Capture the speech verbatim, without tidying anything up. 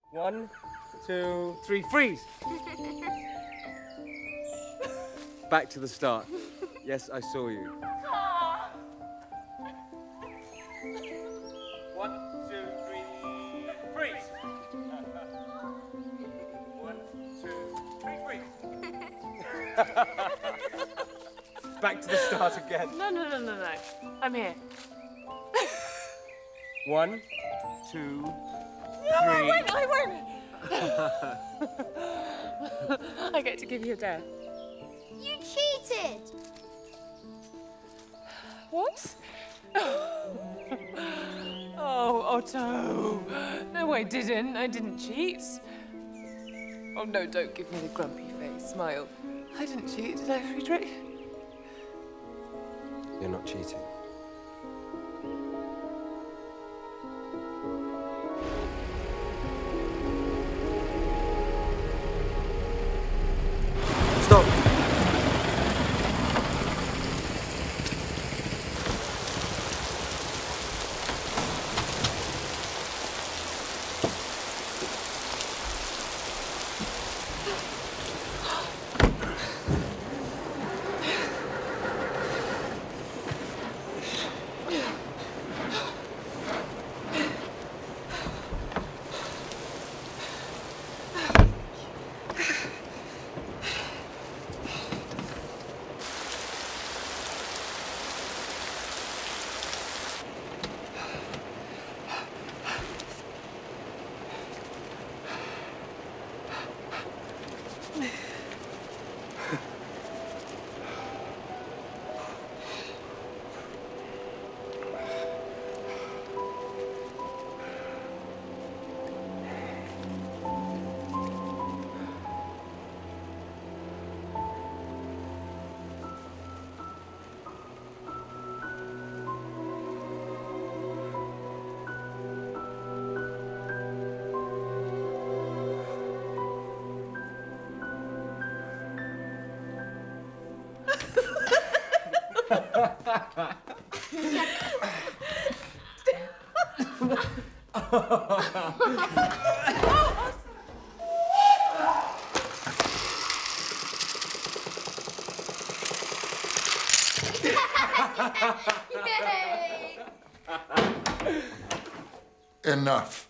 One, two, three, freeze! Back to the start. Yes, I saw you. One, two, three, freeze! One, two, three, freeze! Back to the start again. No, no, no, no, no. I'm here. One, two, No, I three. won't, I won't. I get to give you a dare. You cheated! What? Oh, Otto. No, I didn't. I didn't cheat. Oh, no, don't give me the grumpy face. Smile. I didn't cheat, did I, Friedrich? You're not cheating. Stop! Yay! Enough.